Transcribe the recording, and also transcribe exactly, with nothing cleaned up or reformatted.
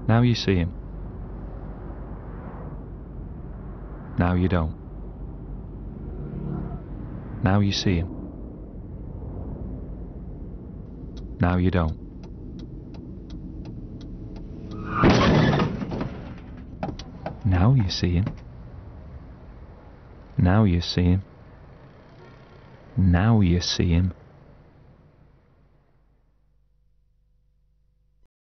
Now you see him. Now you don't. Now you see him. Now you don't. Now you see him. Now you see him. Now you see him.